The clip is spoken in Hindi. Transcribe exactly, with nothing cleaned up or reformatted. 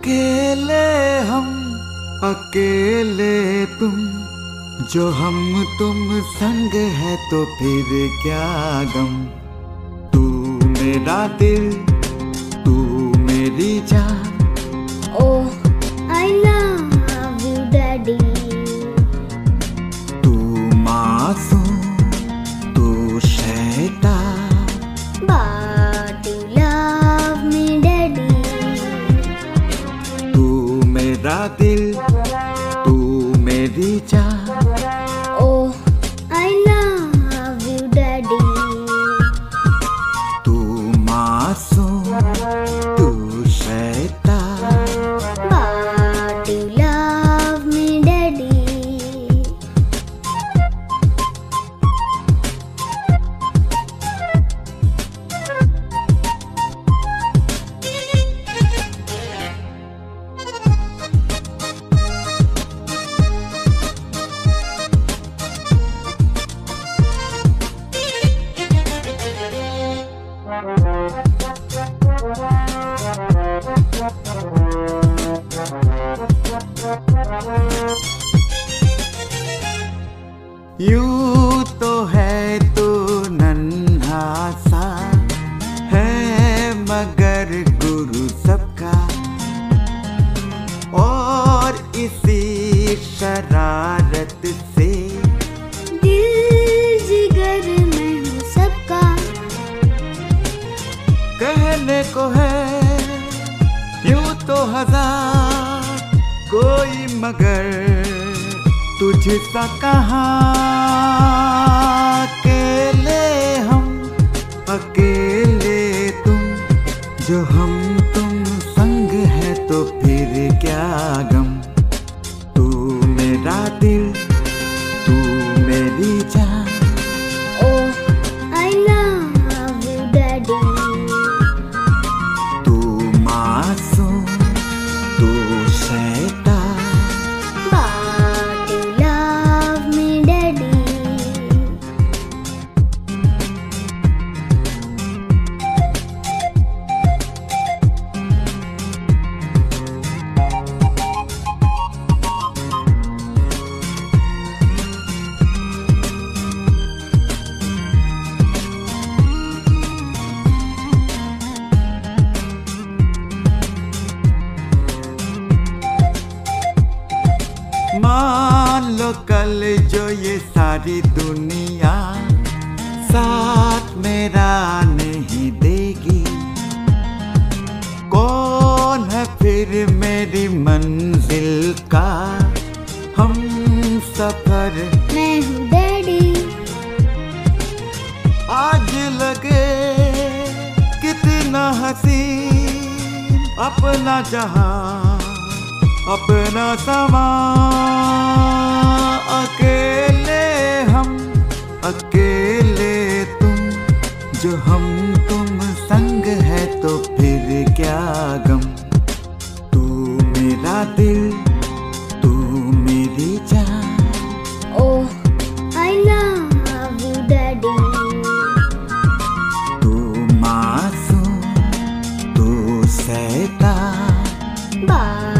अकेले हम अकेले तुम, जो हम तुम संग है तो फिर क्या गम। तू मेरा दिल, तू मेरी जान। Oh I love you daddy. तू मासूम, तू शैतान, but you love me daddy. तू मेरा दिल, तू मेरी जान। Oh I love you daddy. तू मासूम, तू शैतान, but you love me daddy. यूं तो है तू नन्हा सा, है मगर गुरु सबका। और इसी शरारत से दिल जिगर में हूँ सबका। कहने को है यूं तो हजार, कोई मगर तुझसा कहाँ। अकेले हम अकेले तुम, जो हम तुम संग है तो फिर क्या गम। तू मेरा दिल, तू मेरी जान। Oh I love you daddy. तू मासूम, तू शैतान, but you love me daddy. मान लो कल जो ये सारी दुनिया साथ मेरा नहीं देगी, कौन है फिर मेरी मंजिल का हम सफर। मैं हूँ डैडी। आज लगे कितना हसीन अपना जहां, अपना समा। अकेले हम अकेले तुम, जो हम तुम संग है तो फिर क्या गम। तू मेरा दिल, तू मेरी जान। Oh I love you daddy. तू मासूम, तू शैतान, बट